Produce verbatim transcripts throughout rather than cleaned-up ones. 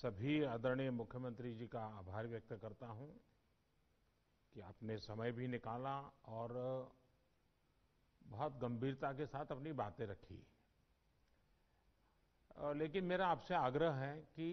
सभी आदरणीय मुख्यमंत्री जी का आभार व्यक्त करता हूं कि आपने समय भी निकाला और बहुत गंभीरता के साथ अपनी बातें रखी। अ, लेकिन मेरा आपसे आग्रह है कि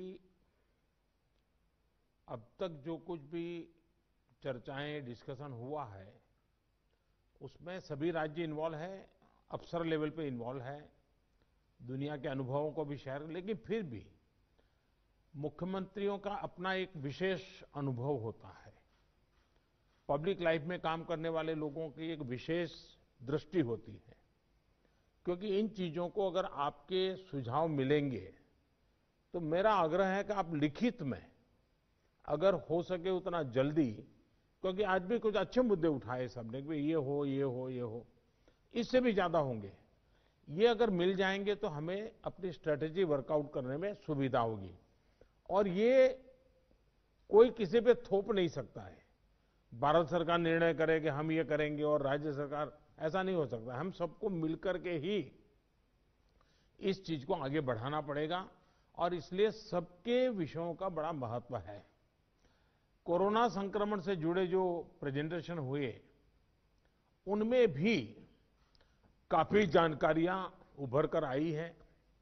अब तक जो कुछ भी चर्चाएं, डिस्कशन हुआ है, उसमें सभी राज्य इन्वॉल्व है, अफसर लेवल पे इन्वॉल्व है, दुनिया के अनुभवों को भी शेयर, लेकिन फिर भी मुख्यमंत्रियों का अपना एक विशेष अनुभव होता है। पब्लिक लाइफ में काम करने वाले लोगों की एक विशेष दृष्टि होती है, क्योंकि इन चीजों को अगर आपके सुझाव मिलेंगे तो मेरा आग्रह है कि आप लिखित में अगर हो सके उतना जल्दी, क्योंकि आज भी कुछ अच्छे मुद्दे उठाए सबने कि ये हो ये हो ये हो, इससे भी ज्यादा होंगे। ये अगर मिल जाएंगे तो हमें अपनी स्ट्रेटेजी वर्कआउट करने में सुविधा होगी। और ये कोई किसी पे थोप नहीं सकता है। भारत सरकार निर्णय करे कि हम ये करेंगे और राज्य सरकार, ऐसा नहीं हो सकता। हम सबको मिलकर के ही इस चीज को आगे बढ़ाना पड़ेगा और इसलिए सबके विषयों का बड़ा महत्व है। कोरोना संक्रमण से जुड़े जो प्रेजेंटेशन हुए, उनमें भी काफी जानकारियां उभर कर आई हैं।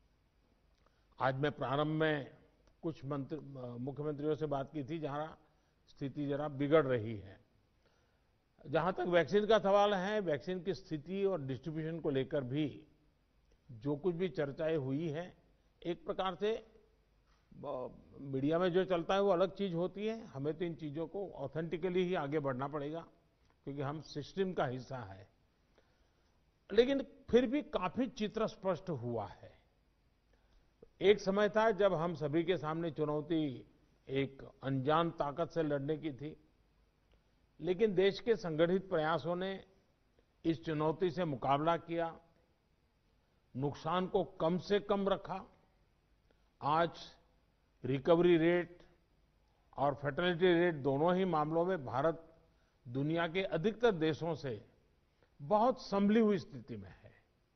आज मैं प्रारंभ में कुछ मंत्री मुख्यमंत्रियों से बात की थी जहां स्थिति जरा बिगड़ रही है। जहां तक वैक्सीन का सवाल है, वैक्सीन की स्थिति और डिस्ट्रीब्यूशन को लेकर भी जो कुछ भी चर्चाएं हुई हैं, एक प्रकार से मीडिया में जो चलता है वो अलग चीज होती है। हमें तो इन चीजों को ऑथेंटिकली ही आगे बढ़ना पड़ेगा, क्योंकि हम सिस्टम का हिस्सा है। लेकिन फिर भी काफी चित्र स्पष्ट हुआ है। एक समय था जब हम सभी के सामने चुनौती एक अनजान ताकत से लड़ने की थी, लेकिन देश के संगठित प्रयासों ने इस चुनौती से मुकाबला किया, नुकसान को कम से कम रखा। आज रिकवरी रेट और फर्टिलिटी रेट दोनों ही मामलों में भारत दुनिया के अधिकतर देशों से बहुत संभली हुई स्थिति में है।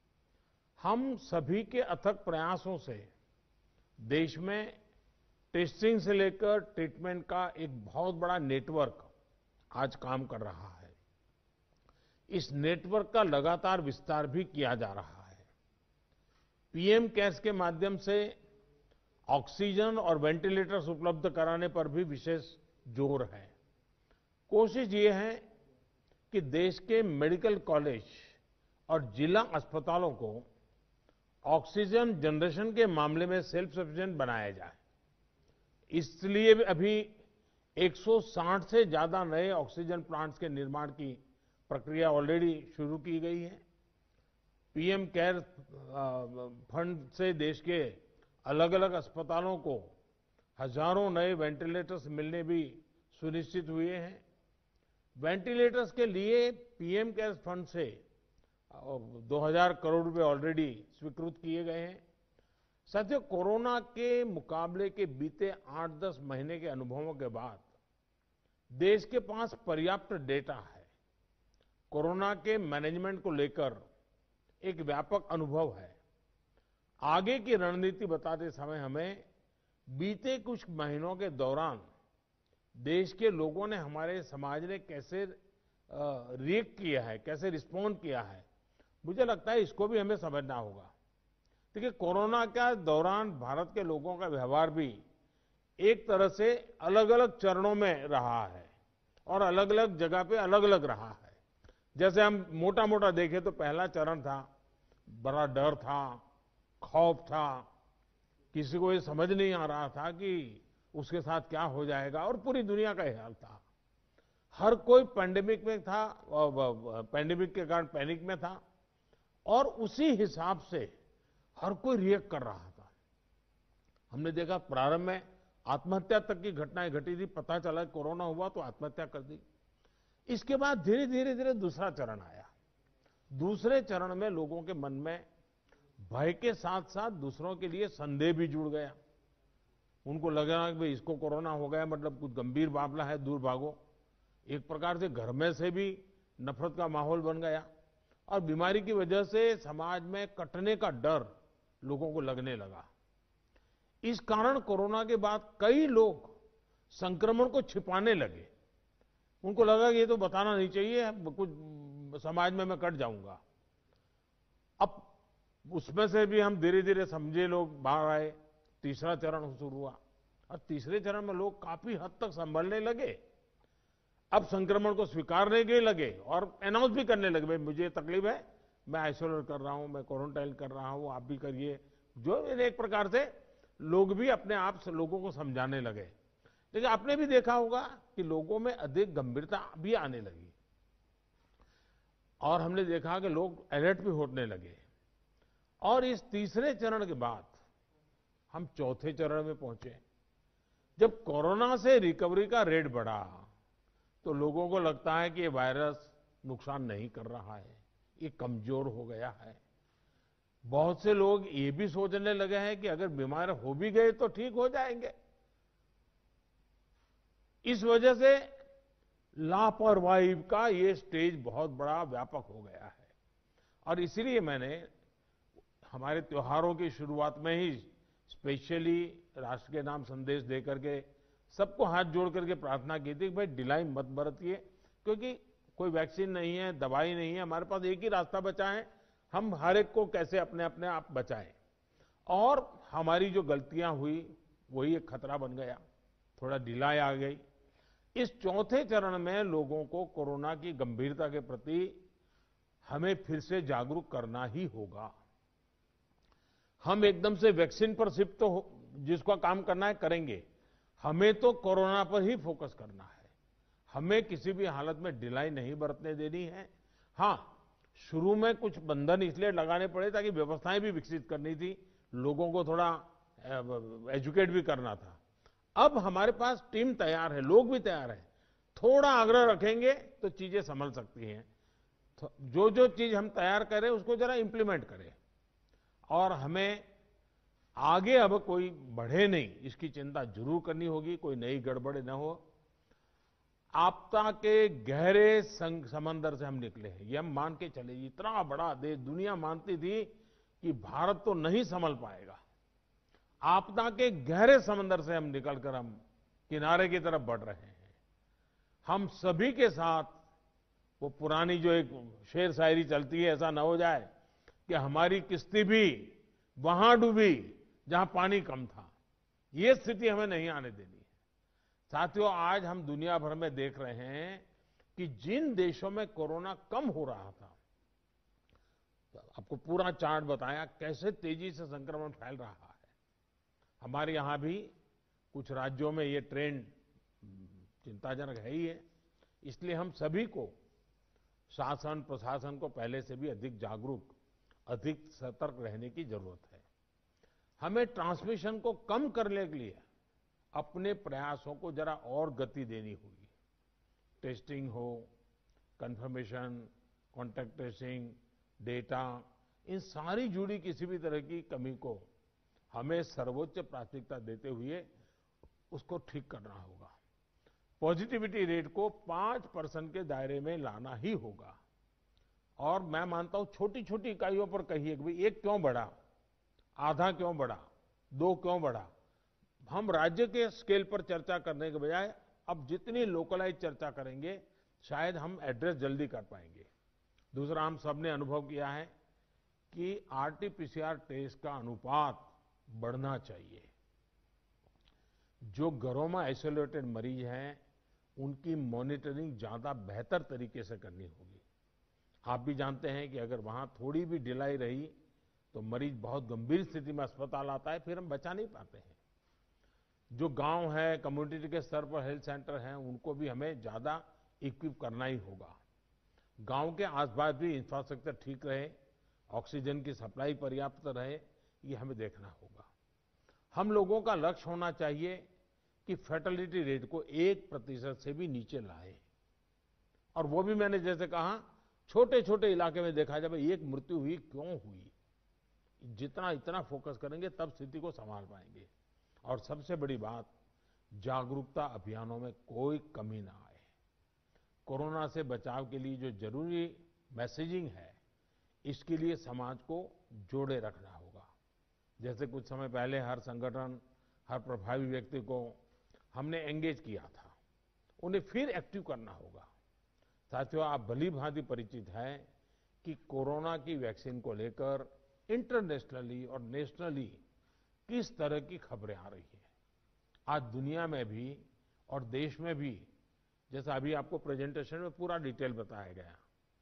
हम सभी के अथक प्रयासों से देश में टेस्टिंग से लेकर ट्रीटमेंट का एक बहुत बड़ा नेटवर्क आज काम कर रहा है। इस नेटवर्क का लगातार विस्तार भी किया जा रहा है। पीएम केयर्स के माध्यम से ऑक्सीजन और वेंटिलेटर्स उपलब्ध कराने पर भी विशेष जोर है। कोशिश ये है कि देश के मेडिकल कॉलेज और जिला अस्पतालों को ऑक्सीजन जनरेशन के मामले में सेल्फ सफिशिएंट बनाया जाए। इसलिए अभी एक सौ साठ से ज्यादा नए ऑक्सीजन प्लांट्स के निर्माण की प्रक्रिया ऑलरेडी शुरू की गई है। पीएम केयर फंड से देश के अलग अलग अस्पतालों को हजारों नए वेंटिलेटर्स मिलने भी सुनिश्चित हुए हैं। वेंटिलेटर्स के लिए पीएम केयर्स फंड से दो हज़ार करोड़ रुपए ऑलरेडी स्वीकृत किए गए हैं। साथियों, कोरोना के मुकाबले के बीते आठ दस महीने के अनुभवों के बाद देश के पास पर्याप्त डेटा है। कोरोना के मैनेजमेंट को लेकर एक व्यापक अनुभव है। आगे की रणनीति बताते समय हमें बीते कुछ महीनों के दौरान देश के लोगों ने, हमारे समाज ने कैसे रिएक्ट किया है, कैसे रिस्पॉन्ड किया है, मुझे लगता है इसको भी हमें समझना होगा। देखिए, कोरोना के दौरान भारत के लोगों का व्यवहार भी एक तरह से अलग अलग चरणों में रहा है और अलग अलग जगह पे अलग अलग रहा है। जैसे हम मोटा मोटा देखें तो पहला चरण था, बड़ा डर था, खौफ था, किसी को ये समझ नहीं आ रहा था कि उसके साथ क्या हो जाएगा, और पूरी दुनिया का ये हाल था। हर कोई पैंडेमिक में था, पैंडेमिक के कारण पैनिक में था और उसी हिसाब से हर कोई रिएक्ट कर रहा था। हमने देखा प्रारंभ में आत्महत्या तक की घटनाएं घटी थी। पता चला कोरोना हुआ तो आत्महत्या कर दी। इसके बाद धीरे धीरे धीरे दूसरा चरण आया। दूसरे चरण में लोगों के मन में भय के साथ साथ दूसरों के लिए संदेह भी जुड़ गया। उनको लगा कि भाई इसको कोरोना हो गया मतलब कुछ गंभीर मामला है, दूर भागो। एक प्रकार से घर में से भी नफरत का माहौल बन गया और बीमारी की वजह से समाज में कटने का डर लोगों को लगने लगा। इस कारण कोरोना के बाद कई लोग संक्रमण को छिपाने लगे। उनको लगा कि ये तो बताना नहीं चाहिए, कुछ समाज में मैं कट जाऊंगा। अब उसमें से भी हम धीरे धीरे समझे लोग बाहर आए, तीसरा चरण शुरू हुआ और तीसरे चरण में लोग काफी हद तक संभलने लगे। अब संक्रमण को स्वीकारने के लगे और अनाउंस भी करने लगे, भाई मुझे तकलीफ है, मैं आइसोलेट कर रहा हूं, मैं क्वारंटाइन कर रहा हूं, आप भी करिए। जो एक प्रकार से लोग भी अपने आप से लोगों को समझाने लगे। लेकिन आपने भी देखा होगा कि लोगों में अधिक गंभीरता भी आने लगी और हमने देखा कि लोग अलर्ट भी होने लगे। और इस तीसरे चरण के बाद हम चौथे चरण में पहुंचे। जब कोरोना से रिकवरी का रेट बढ़ा तो लोगों को लगता है कि ये वायरस नुकसान नहीं कर रहा है, ये कमजोर हो गया है। बहुत से लोग ये भी सोचने लगे हैं कि अगर बीमार हो भी गए तो ठीक हो जाएंगे। इस वजह से लापरवाही का ये स्टेज बहुत बड़ा व्यापक हो गया है। और इसलिए मैंने हमारे त्योहारों की शुरुआत में ही स्पेशली राष्ट्र के नाम संदेश देकर के सबको हाथ जोड़ करके प्रार्थना की थी कि भाई ढिलाई मत बरतिए, क्योंकि कोई वैक्सीन नहीं है, दवाई नहीं है, हमारे पास एक ही रास्ता बचा है, हम हर एक को कैसे अपने अपने आप बचाएं। और हमारी जो गलतियां हुई वही एक खतरा बन गया, थोड़ा ढिलाई आ गई। इस चौथे चरण में लोगों को कोरोना की गंभीरता के प्रति हमें फिर से जागरूक करना ही होगा। हम एकदम से वैक्सीन पर शिफ्ट तो जिसका काम करना है करेंगे, हमें तो कोरोना पर ही फोकस करना है। हमें किसी भी हालत में ढिलाई नहीं बरतने देनी है। हाँ, शुरू में कुछ बंधन इसलिए लगाने पड़े ताकि व्यवस्थाएं भी विकसित करनी थी, लोगों को थोड़ा एजुकेट भी करना था। अब हमारे पास टीम तैयार है, लोग भी तैयार हैं। थोड़ा आग्रह रखेंगे तो चीजें संभल सकती हैं। तो जो जो चीज हम तैयार करें उसको जरा इंप्लीमेंट करें और हमें आगे अब कोई बढ़े नहीं, इसकी चिंता जरूर करनी होगी, कोई नई गड़बड़ न हो। आपदा के गहरे समंदर से हम निकले हैं, ये हम मान के चले। इतना बड़ा देश, दुनिया मानती थी कि भारत तो नहीं संभल पाएगा। आपदा के गहरे समंदर से हम निकलकर हम किनारे की तरफ बढ़ रहे हैं। हम सभी के साथ वो पुरानी जो एक शेर शायरी चलती है, ऐसा न हो जाए कि हमारी किश्ती भी वहां डूबी जहां पानी कम था। ये स्थिति हमें नहीं आने देनी है। साथियों, आज हम दुनिया भर में देख रहे हैं कि जिन देशों में कोरोना कम हो रहा था, तो आपको पूरा चार्ट बताया कैसे तेजी से संक्रमण फैल रहा है। हमारे यहां भी कुछ राज्यों में ये ट्रेंड चिंताजनक है ही है। इसलिए हम सभी को, शासन प्रशासन को पहले से भी अधिक जागरूक, अधिक सतर्क रहने की जरूरत है। हमें ट्रांसमिशन को कम करने के लिए अपने प्रयासों को जरा और गति देनी होगी। टेस्टिंग हो, कंफर्मेशन, कॉन्टैक्ट ट्रेसिंग, डेटा, इन सारी जुड़ी किसी भी तरह की कमी को हमें सर्वोच्च प्राथमिकता देते हुए उसको ठीक करना होगा। पॉजिटिविटी रेट को पांच परसेंट के दायरे में लाना ही होगा। और मैं मानता हूं छोटी छोटी इकाइयों पर कहिए कि भाई एक क्यों बढ़ा, आधा क्यों बढ़ा, दो क्यों बढ़ा। हम राज्य के स्केल पर चर्चा करने के बजाय अब जितनी लोकलाइज चर्चा करेंगे शायद हम एड्रेस जल्दी कर पाएंगे। दूसरा, हम सबने अनुभव किया है कि आरटीपीसीआर टेस्ट का अनुपात बढ़ना चाहिए। जो घरों में आइसोलेटेड मरीज हैं उनकी मॉनिटरिंग ज्यादा बेहतर तरीके से करनी होगी। आप भी जानते हैं कि अगर वहां थोड़ी भी ढिलाई रही तो मरीज बहुत गंभीर स्थिति में अस्पताल आता है, फिर हम बचा नहीं पाते हैं। जो गांव है, कम्युनिटी के स्तर पर हेल्थ सेंटर हैं, उनको भी हमें ज्यादा इक्विप करना ही होगा। गांव के आसपास भी इंफ्रास्ट्रक्चर ठीक रहे, ऑक्सीजन की सप्लाई पर्याप्त रहे, ये हमें देखना होगा। हम लोगों का लक्ष्य होना चाहिए कि फर्टिलिटी रेट को एक प्रतिशत से भी नीचे लाए। और वो भी मैंने जैसे कहा, छोटे छोटे इलाके में देखा जाए एक मृत्यु हुई क्यों हुई, जितना इतना फोकस करेंगे तब स्थिति को संभाल पाएंगे। और सबसे बड़ी बात, जागरूकता अभियानों में कोई कमी ना आए। कोरोना से बचाव के लिए जो जरूरी मैसेजिंग है, इसके लिए समाज को जोड़े रखना होगा। जैसे कुछ समय पहले हर संगठन हर प्रभावी व्यक्ति को हमने एंगेज किया था, उन्हें फिर एक्टिव करना होगा। साथियों, आप भली भांति परिचित हैं कि कोरोना की वैक्सीन को लेकर इंटरनेशनली और नेशनली किस तरह की खबरें आ रही हैं। आज दुनिया में भी और देश में भी, जैसा अभी आपको प्रेजेंटेशन में पूरा डिटेल बताया गया,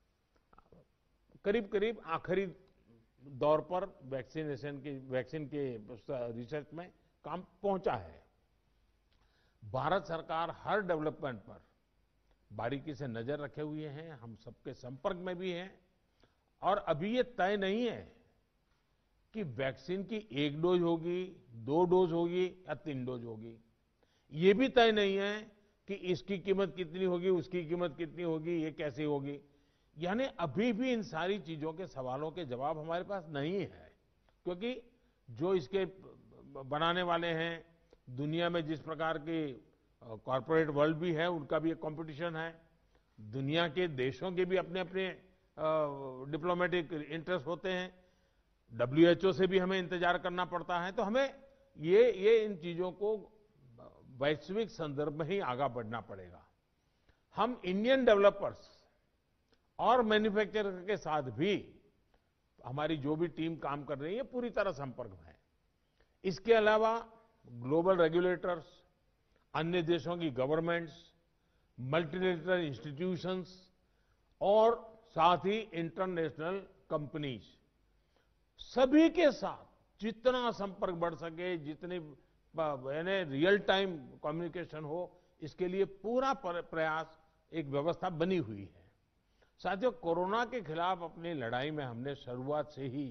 करीब करीब आखिरी दौर पर वैक्सीनेशन की वैक्सीन के रिसर्च में काम पहुंचा है। भारत सरकार हर डेवलपमेंट पर बारीकी से नजर रखे हुए हैं, हम सबके संपर्क में भी हैं। और अभी ये तय नहीं है कि वैक्सीन की एक डोज होगी, दो डोज होगी या तीन डोज होगी। ये भी तय नहीं है कि इसकी कीमत कितनी होगी, उसकी कीमत कितनी होगी, ये कैसे होगी। यानी अभी भी इन सारी चीजों के सवालों के जवाब हमारे पास नहीं है, क्योंकि जो इसके बनाने वाले हैं, दुनिया में जिस प्रकार की कॉरपोरेट वर्ल्ड भी है, उनका भी एक कंपटीशन है। दुनिया के देशों के भी अपने अपने डिप्लोमेटिक इंटरेस्ट होते हैं। डब्ल्यू एच ओ से भी हमें इंतजार करना पड़ता है। तो हमें ये ये इन चीजों को वैश्विक संदर्भ में ही आगे बढ़ना पड़ेगा। हम इंडियन डेवलपर्स और मैन्युफैक्चरर के साथ भी हमारी जो भी टीम काम कर रही है, पूरी तरह संपर्क में है। इसके अलावा ग्लोबल रेगुलेटर्स, अन्य देशों की गवर्नमेंट्स, मल्टीलेटरल इंस्टीट्यूशंस और साथ ही इंटरनेशनल कंपनीज, सभी के साथ जितना संपर्क बढ़ सके, जितनी यानी रियल टाइम कम्युनिकेशन हो, इसके लिए पूरा प्रयास, एक व्यवस्था बनी हुई है। साथियों, कोरोना के खिलाफ अपनी लड़ाई में हमने शुरुआत से ही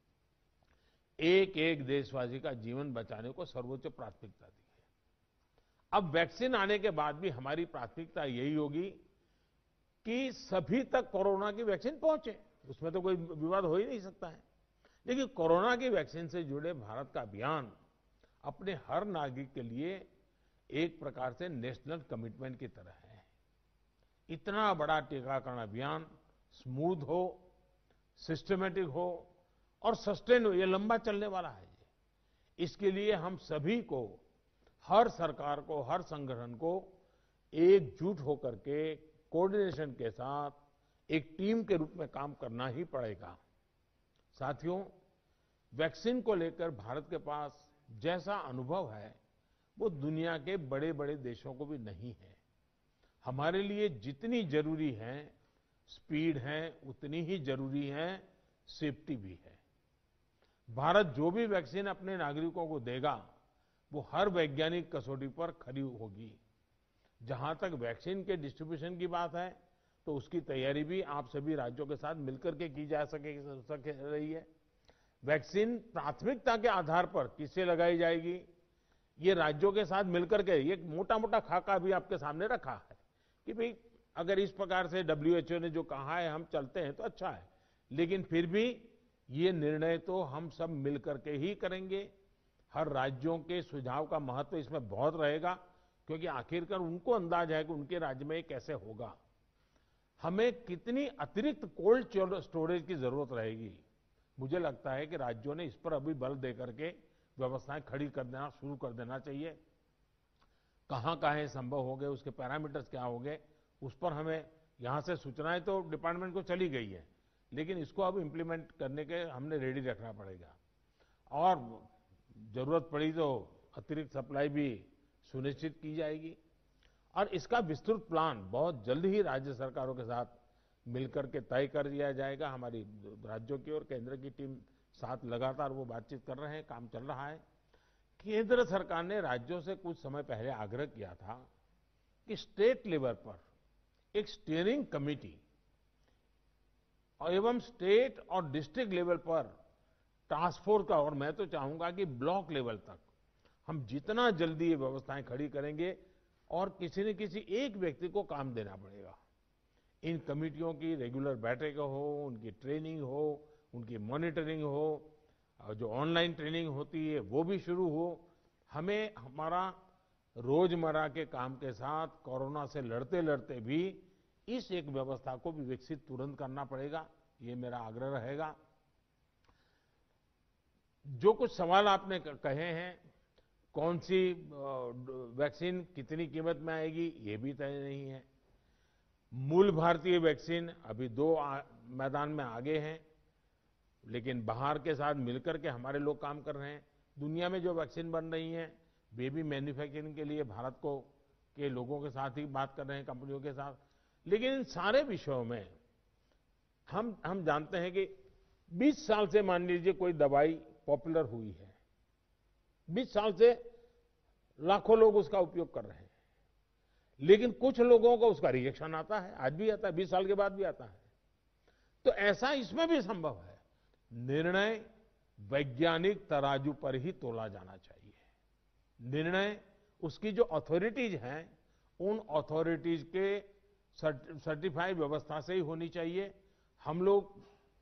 एक एक देशवासी का जीवन बचाने को सर्वोच्च प्राथमिकता दी है। अब वैक्सीन आने के बाद भी हमारी प्राथमिकता यही होगी कि सभी तक कोरोना की वैक्सीन पहुंचे, उसमें तो कोई विवाद हो ही नहीं सकता है। लेकिन कोरोना की वैक्सीन से जुड़े भारत का अभियान अपने हर नागरिक के लिए एक प्रकार से नेशनल कमिटमेंट की तरह है। इतना बड़ा टीकाकरण अभियान स्मूथ हो, सिस्टमेटिक हो और सस्टेन हो, ये लंबा चलने वाला है। इसके लिए हम सभी को, हर सरकार को, हर संगठन को एकजुट होकर के कोऑर्डिनेशन के साथ एक टीम के रूप में काम करना ही पड़ेगा। साथियों, वैक्सीन को लेकर भारत के पास जैसा अनुभव है, वो दुनिया के बड़े बड़े देशों को भी नहीं है। हमारे लिए जितनी जरूरी है स्पीड है, उतनी ही जरूरी है सेफ्टी भी है। भारत जो भी वैक्सीन अपने नागरिकों को देगा, वो हर वैज्ञानिक कसौटी पर खरी होगी। जहां तक वैक्सीन के डिस्ट्रीब्यूशन की बात है, तो उसकी तैयारी भी आप सभी राज्यों के साथ मिलकर के की जा सके, सके रही है। वैक्सीन प्राथमिकता के आधार पर किसे लगाई जाएगी, ये राज्यों के साथ मिलकर के एक मोटा मोटा खाका भी आपके सामने रखा है कि भाई अगर इस प्रकार से डब्ल्यू एच ओ ने जो कहा है हम चलते हैं तो अच्छा है, लेकिन फिर भी ये निर्णय तो हम सब मिलकर के ही करेंगे। हर राज्यों के सुझाव का महत्व इसमें बहुत रहेगा, क्योंकि आखिरकार उनको अंदाज है कि उनके राज्य में ये कैसे होगा। हमें कितनी अतिरिक्त कोल्ड स्टोरेज की जरूरत रहेगी, मुझे लगता है कि राज्यों ने इस पर अभी बल देकर के व्यवस्थाएं खड़ी कर देना शुरू कर देना चाहिए। कहां कहां संभव हो गए, उसके पैरामीटर्स क्या हो गए, उस पर हमें यहां से सूचनाएं तो डिपार्टमेंट को चली गई है, लेकिन इसको अब इम्प्लीमेंट करने के हमने रेडी रखना पड़ेगा। और जरूरत पड़ी तो अतिरिक्त सप्लाई भी सुनिश्चित की जाएगी। और इसका विस्तृत प्लान बहुत जल्द ही राज्य सरकारों के साथ मिलकर के तय कर दिया जाएगा। हमारी राज्यों की और केंद्र की टीम साथ लगातार वो बातचीत कर रहे हैं, काम चल रहा है। केंद्र सरकार ने राज्यों से कुछ समय पहले आग्रह किया था कि स्टेट लेवल पर एक स्टीयरिंग कमेटी एवं स्टेट और डिस्ट्रिक्ट लेवल पर टास्क फोर्स का, और मैं तो चाहूंगा कि ब्लॉक लेवल तक हम जितना जल्दी ये व्यवस्थाएं खड़ी करेंगे, और किसी न किसी एक व्यक्ति को काम देना पड़ेगा। इन कमेटियों की रेगुलर बैठकें हो, उनकी ट्रेनिंग हो, उनकी मॉनिटरिंग हो, और जो ऑनलाइन ट्रेनिंग होती है वो भी शुरू हो। हमें हमारा रोजमर्रा के काम के साथ कोरोना से लड़ते लड़ते भी इस एक व्यवस्था को भी विकसित तुरंत करना पड़ेगा, ये मेरा आग्रह रहेगा। जो कुछ सवाल आपने कहे हैं, कौन सी वैक्सीन कितनी कीमत में आएगी ये भी तय नहीं है। मूल भारतीय वैक्सीन अभी दो आ, मैदान में आगे हैं, लेकिन बाहर के साथ मिलकर के हमारे लोग काम कर रहे हैं। दुनिया में जो वैक्सीन बन रही हैं वे भी मैन्युफैक्चरिंग के लिए भारत को के लोगों के साथ ही बात कर रहे हैं, कंपनियों के साथ। लेकिन इन सारे विषयों में हम हम जानते हैं कि बीस साल से मान लीजिए कोई दवाई पॉपुलर हुई है, बीस साल से लाखों लोग उसका उपयोग कर रहे हैं, लेकिन कुछ लोगों को उसका रिएक्शन आता है, आज भी आता है, बीस साल के बाद भी आता है। तो ऐसा इसमें भी संभव है। निर्णय वैज्ञानिक तराजू पर ही तोला जाना चाहिए। निर्णय उसकी जो अथॉरिटीज हैं उन अथॉरिटीज के सर्टिफाइड व्यवस्था से ही होनी चाहिए। हम लोग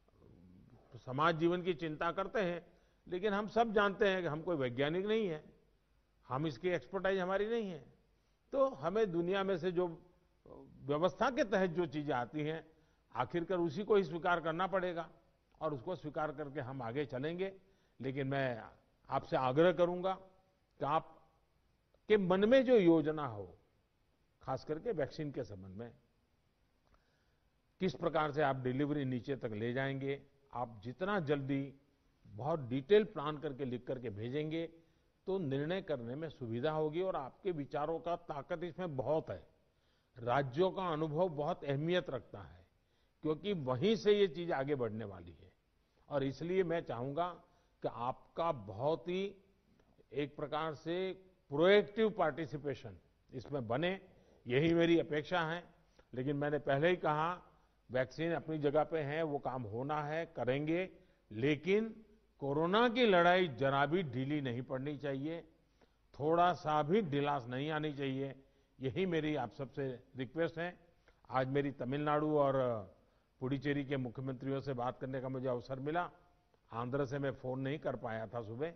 समाज जीवन की चिंता करते हैं, लेकिन हम सब जानते हैं कि हम कोई वैज्ञानिक नहीं है, हम इसकी एक्सपर्टाइज हमारी नहीं है। तो हमें दुनिया में से जो व्यवस्था के तहत जो चीजें आती हैं आखिरकार उसी को ही स्वीकार करना पड़ेगा और उसको स्वीकार करके हम आगे चलेंगे। लेकिन मैं आपसे आग्रह करूंगा कि आप के मन में जो योजना हो, खास करके वैक्सीन के संबंध में, किस प्रकार से आप डिलीवरी नीचे तक ले जाएंगे, आप जितना जल्दी बहुत डिटेल प्लान करके लिख करके भेजेंगे तो निर्णय करने में सुविधा होगी। और आपके विचारों का ताकत इसमें बहुत है। राज्यों का अनुभव बहुत अहमियत रखता है, क्योंकि वहीं से ये चीज आगे बढ़ने वाली है। और इसलिए मैं चाहूंगा कि आपका बहुत ही एक प्रकार से प्रोएक्टिव पार्टिसिपेशन इसमें बने, यही मेरी अपेक्षा है। लेकिन मैंने पहले ही कहा, वैक्सीन अपनी जगह पे है, वो काम होना है, करेंगे, लेकिन कोरोना की लड़ाई जरा भी ढीली नहीं पड़नी चाहिए, थोड़ा सा भी ढिलास नहीं आनी चाहिए। यही मेरी आप सबसे रिक्वेस्ट है। आज मेरी तमिलनाडु और पुडुचेरी के मुख्यमंत्रियों से बात करने का मुझे अवसर मिला। आंध्र से मैं फोन नहीं कर पाया था सुबह।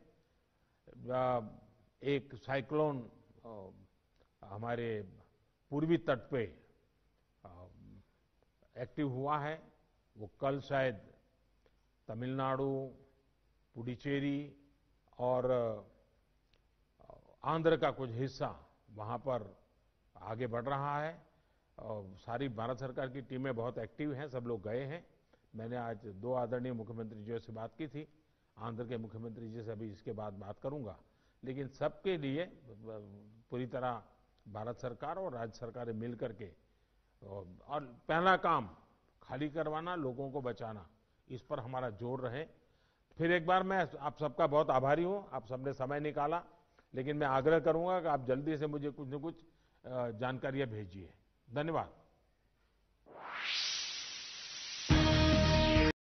एक साइक्लोन हमारे पूर्वी तट पे एक्टिव हुआ है, वो कल शायद तमिलनाडु, पुडुचेरी और आंध्र का कुछ हिस्सा वहां पर आगे बढ़ रहा है। और सारी भारत सरकार की टीमें बहुत एक्टिव हैं, सब लोग गए हैं। मैंने आज दो आदरणीय मुख्यमंत्री जी से बात की थी, आंध्र के मुख्यमंत्री जी से अभी इसके बाद बात करूंगा। लेकिन सबके लिए पूरी तरह भारत सरकार और राज्य सरकारें मिल करके, और पहला काम खाली करवाना, लोगों को बचाना, इस पर हमारा जोर रहे। फिर एक बार मैं आप सबका बहुत आभारी हूं, आप सबने समय निकाला। लेकिन मैं आग्रह करूंगा कि आप जल्दी से मुझे कुछ न कुछ जानकारियां भेजिए। धन्यवाद।